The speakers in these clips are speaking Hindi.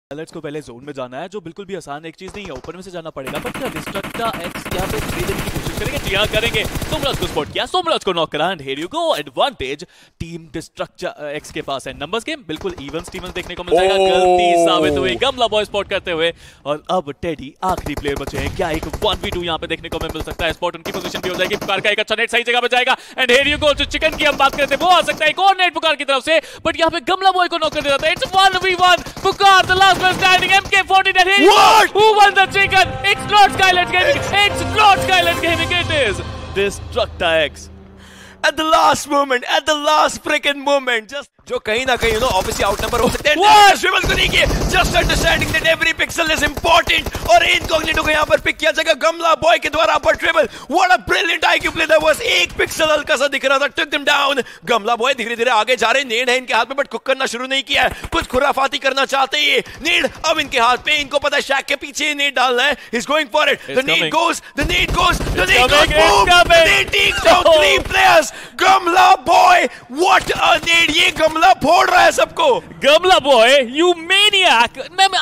पायलट्स को पहले जोन में जाना है, जो बिल्कुल भी आसान एक चीज नहीं है, ऊपर में से जाना पड़ेगा। पर क्या डिस्ट्रक्टा एक्स यहाँ पे स्प्रे देने की कोशिश करेंगे? जी हाँ करेंगे। सोमराज को स्पॉट किया, सोमराज को नॉक करा, and here you go, advantage team Destructa X के पास है। नंबर्स गेम बिल्कुल इवन स्टीवन देखने को मिल जाएगा। गलती साबित हुई गमला बॉय स्पॉट करते हुए, और अब टेडी आखिरी प्लेयर बचे हैं। क्या एक 1v2 यहाँ पे देखने को मिल सकता है? स्पॉट उनकी पोजीशन भी हो जाएगी। पुकार का एक अच्छा नेट सही जगह पे जाएगा, एंड हियर यू गो। जो चिकन की हम बात करते हैं वो आ सकता है, एक और नेट पुकार की तरफ से, बट यहाँ पे गमला बॉय को नॉक कर दिया जाता है। इट्स 1v1 पुकार, the last man standing, MK14 and here who won the chicken? It's not Skyland Gaming. It's not Skyland Gaming. It is Destructa X. At the last moment, at the last freaking moment, just जो कहीं ना कहीं obviously outnumber हो सकते हैं। Swivel को नहीं किए, just understanding that every pixel is important, और इनकॉग्निटो को यहाँ पर पिक किया जाएगा गमला बॉय के द्वारा पर ट्रिबल। What a brilliant IQ play that was। एक पिक्सल हल्का सा दिख रहा था, took them down। Gamla boy धीरे धीरे आगे जा रहे, नेड है इनके हाथ में, बट कुक करना शुरू नहीं किया है। कुछ खुराफाती करना चाहते हैं। नेड अब इनके हाथ पे, इनको पता है शैक के पीछे नेड डालना है। He's going for it। The need goes, the need goes, the need goes, boom! The need takes down 3 players। Gamla boy, what a need! ये गमला फोड़ रहा है सबको। गमला बॉय, you maniac!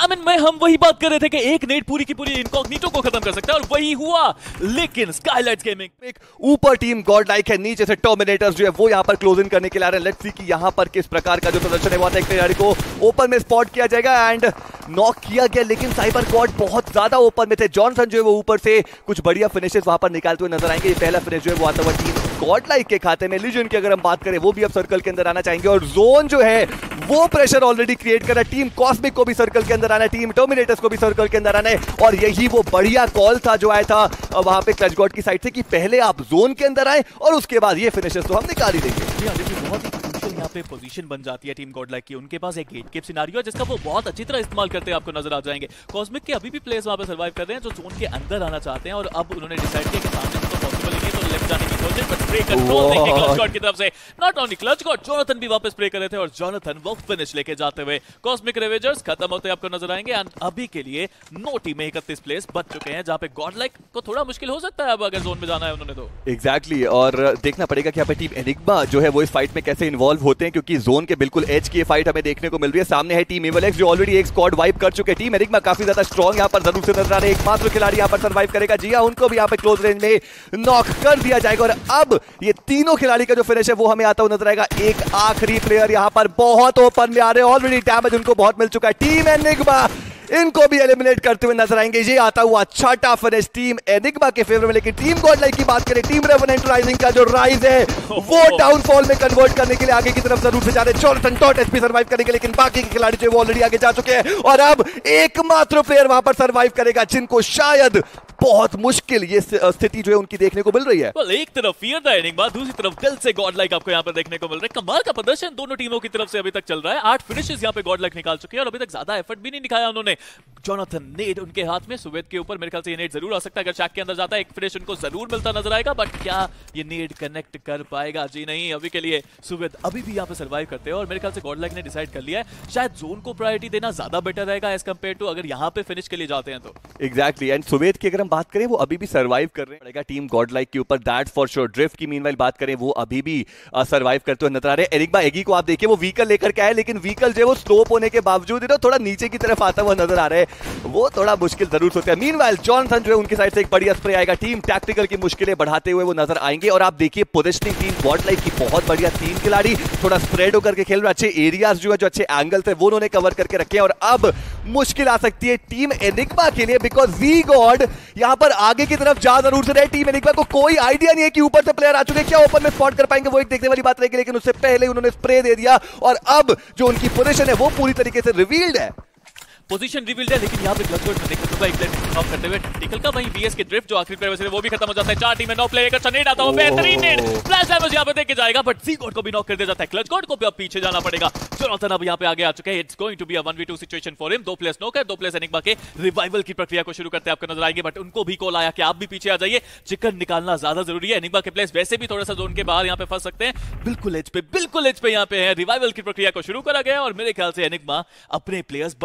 हम वही बात कर रहे थे कि एक नेट पूरी की पूरी इनकॉग्निटो को खत्म कर सकता है, और वही हुआ। लेकिन स्काईलाइट्स गेमिंग ऊपर टीम गॉड लाइक है, नीचे से टर्मिनेटर्स जो है वो यहाँ पर क्लोज इन करने के लिए आ रहे हैं। लेट्स सी कि यहाँ पर किस प्रकार का जो प्रदर्शन है वो आता है। खिलाड़ी को ओपन में स्पॉट किया जाएगा एंड नॉक किया गया, लेकिन साइबर गॉड बहुत ज्यादा ओपन में थे। जॉनसन जो है वो ऊपर से कुछ बढ़िया फिनिशेस वहां पर निकालते हुए नजर आएंगे। ये पहला फिनिश जो है वो आता हुआ टीम गॉड लाइक के खाते में। लीजन की अगर हम बात करें, वो भी अब सर्कल के अंदर आना चाहेंगे, और जोन जो है वो प्रेशर ऑलरेडी क्रिएट कर रहा है। टीम कॉस्मिक को भी सर्कल के अंदर आना है, टीम टर्मिनेटर्स को भी सर्कल के अंदर आना है, और यही वो बढ़िया कॉल था जो आया था वहां पे क्लच गॉड की साइड से कि पहले आप जोन के अंदर आए और उसके बाद ये फिनिशेस तो हम निकाल ही देंगे। बहुत ही क्रूशियल यहाँ पे पोजीशन बन जाती है टीम गॉड लाइक की। उनके पास एक गेट कीप सिनेरियो है जिसका वो बहुत अच्छी तरह इस्तेमाल करते हैं, आपको नजर आ जाएंगे। कॉस्मिक के अभी भी प्लेयर्स वहां पे सर्वाइव कर रहे हैं जो जोन के अंदर आना चाहते हैं, और अब उन्होंने डिसाइड किया कि सामने तो पॉसिबल नहीं है, तो लेफ्ट जाने की कोशिश, बट स्प्रे कंट्रोल देंगे क्लच गॉड की तरफ से। Not only clutch god, Jonathan भी वापस स्प्रे कर रहे थे, और जोनाथन वो फिनिश लेके जाते हुए कॉस्मिक रेवेजर्स खत्म होते आपको नजर आएंगे। एंड अभी के लिए नो टीम में 31 प्लेयर्स बच चुके हैं, जहां पे गॉड लाइक को थोड़ा मुश्किल हो सकता है अब अगर जोन में जाना है उन्होंने तो। एग्जैक्टली, और देखना पड़ेगा कि यहाँ पे टीम एनिग्मा जो है वो इस फाइट में कैसे इन्वॉल्व होते हैं, क्योंकि जोन के बिल्कुल एज की फाइट हमें देखने को मिल रही है। सामने है टीम इवल एक्स जो ऑलरेडी एक स्क्वाड वाइप कर चुके हैं। टीम एनिग्मा काफी ज्यादा स्ट्रॉन्ग यहाँ पर जरूर से नजर आ रहे हैं। एकमात्र खिलाड़ी यहाँ पर सर्वाइव करेगा, जी हाँ, उनको भी यहाँ पे क्लोज रेंज में नॉक कर दिया जाएगा। और अब ये तीनों खिलाड़ी का जो फिनिश है वो हमें आता हुआ नजर आएगा। एक आखिरी प्लेयर यहाँ पर बहुत ओपन में आ रहे हैं, ऑलरेडी डैमेज उनको बहुत मिल चुका है। टीम एनिग्मा इनको भी एलिमिनेट करते हुए नजर आएंगे। ये आता हुआ छठा फिनिश टीम एनिग्मा के फेवर में। लेकिन टीम गॉड लाइक की बात करें, टीम रेवेनेंट राइजिंग का जो राइज है वो डाउनफॉल में कन्वर्ट करने के लिए आगे की तरफ जरूर से जा रहे हैं। जॉनसन डॉट एचपी सर्वाइव करेंगे, लेकिन बाकी के खिलाड़ी जो वो ऑलरेडी आगे जा चुके हैं, और अब एकमात्र प्लेयर वहां पर सर्वाइव करेगा जिनको शायद बहुत मुश्किल ये स्थिति जो है उनकी देखने को मिल रही है। एक तरफ फियर द एनिग्मा, दूसरी तरफ दिल से गॉड लाइक आपको यहाँ पर देखने को मिल रहा है। कमाल का प्रदर्शन दोनों टीमों की तरफ से अभी तक चल रहा है। 8 फिनिशेस यहाँ पे गॉड लाइक निकाल चुके हैं, और अभी तक ज्यादा एफर्ट भी नहीं दिखाया उन्होंने। जोनाथन नेड उनके हाथ में, सुवेद के ऊपर मेरे ख्याल से ये नेड जरूर आ सकता है। अगर शैक के अंदर जाता है एक फिनिश उनको जरूर मिलता नजर आएगा, बट क्या ये नेड कनेक्ट कर पाएगा? जी नहीं, अभी के लिए सुवेद अभी भी यहाँ पे सर्वाइव करते हैं, और मेरे ख्याल से गॉड लाइक ने डिसाइड कर लिया है शायद जोन को प्रायोरिटी देना ज्यादा बेटर रहेगा एज कम्पेयर टू अगर यहाँ पे फिनिश के लिए जाते हैं तो। एग्जैक्टली, एंड सुवेद की अगर हम बात करें, वो अभी सर्वाइव कर रहे हैं टीम गॉड लाइक के ऊपर, दैट फॉर श्योर। ड्रिफ्ट की मीनवाइल बात करें, वो अभी भी सर्वाइव करते हुए नजर आ रहे हैं। एनिग्मा एगी को आप देखिए, वो व्हीकल लेकर के आए, लेकिन व्हीकल जो है वो स्लोप होने के बावजूद थोड़ा नीचे की तरफ आता हुआ नजर आ रहा है, वो थोड़ा मुश्किल जरूर होता है। मीनवाइल जॉनसन जो है उनकी साइड से एक बढ़िया स्प्रे आएगा। टीम टैक्टिकल की मुश्किलें बढ़ाते हुए वो नजर आएंगे, और आप देखिए पोजीशनिंग टीम गॉड लाइक की बहुत बढ़िया। 3 खिलाड़ी थोड़ा स्प्रेड होकर के खेल रहे, अच्छे एरियाज जो है, जो अच्छे एंगल थे वो उन्होंने कवर करके रखे हैं। और अब मुश्किल आ सकती है टीम एनिग्मा के लिए, बिकॉज वी गॉड यहां पर आगे की तरफ जा जरूर से रहे। टीम एनिग्मा को कोई आइडिया नहीं है कि ऊपर से प्लेयर आ चुके हैं, क्या ओपन में स्पॉट कर पाएंगे, वो एक देखने वाली बात रहेगी। लेकिन उससे पहले उन्होंने स्प्रे दे दिया, और अब जो उनकी पोजीशन है वो पूरी तरीके से रिवील्ड है। पोजीशन रिवील्ड है, लेकिन यहाँ पे क्लच गॉड में देख सकते हो एक प्लेयर ऑफ करते हुए टिकल का, वहीं बीएस के ड्रिफ्ट जो आखिरी प्लेयर है वो भी खत्म हो जाता है। 4 टीम में 9 प्लेयर, एक अच्छा नेड आता है, बेहतरीन नेड फ्लैश डैमेज यहाँ पे देख के जाएगा, बट सी गॉड को भी नॉक कर दिया जाता है। क्लच गॉड को भी अब पीछे जाना पड़ेगा। जोनाथन अब यहाँ पे आगे आ चुके हैं। It's going to be a 1v2 situation for him. 2 players knock है, 2 प्लेयर्स एनिग्मा के रिवाइवल की प्रक्रिया को शुरू करते हैं आपको नजर आएंगे, बट उनको भी कॉल आया कि आप भी पीछे आ जाइए, चिकन निकालना ज्यादा जरूरी है। एनिग्मा के प्लेयर्स वैसे भी थोड़ा सा जोन के बाहर यहाँ पे फंस सकते हैं। बिल्कुल एज पे यहाँ पे है। रिवाइवल की प्रक्रिया को शुरू करा गया, और मेरे ख्याल से एनिग्मा अपने प्लेयर्स बचा पाएगा।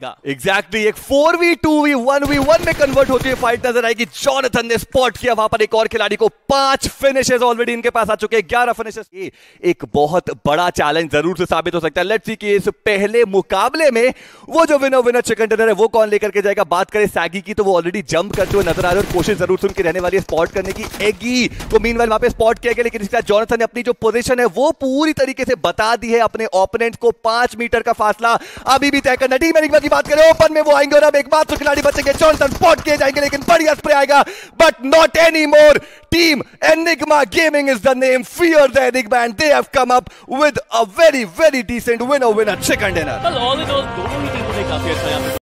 जाएगा। एग्जैक्टली एक 4v2v1v1 में कन्वर्ट होती है फाइट नजर आएगी। जॉनथन ने स्पॉट किया वहां पर एक और खिलाड़ी को। 5 फिनिशेस ऑलरेडी इनके पास आ चुके हैं, 11 फिनिशेस। एक बहुत बड़ा चैलेंज जरूर से साबित हो सकता है। लेट्स सी कि इस पहले मुकाबले में वो जो विनर चिकन डिनर है वो कौन लेकर के जाएगा। बात करें सैगी की तो वो ऑलरेडी जंप करते हुए नजर आ रहे हैं और कोशिश जरूर से उनकी रहने वाली है स्पॉट करने की। एगी को मीनवाइल वहां पे स्पॉट किया गया, लेकिन इसके साथ जॉनथन ने अपनी जो पोजीशन है वो पूरी तरीके से बता दी है अपने ओपोनेंट को। 5 मीटर का फासला अभी भी तय करना। टीम एनिग्मा की बात करें, ओपन में वो आएंगे और अब एक बात तो खिलाड़ी बचेंगे। जॉनथन स्पॉट किए जाएंगे लेकिन बढ़िया स्प्रे आएगा, but not any more. Team Enigma gaming is the name, fear the Enigma and they have come up with a very very decent winner chicken dinner. All in all दोनों ही टीमों ने काफी अच्छा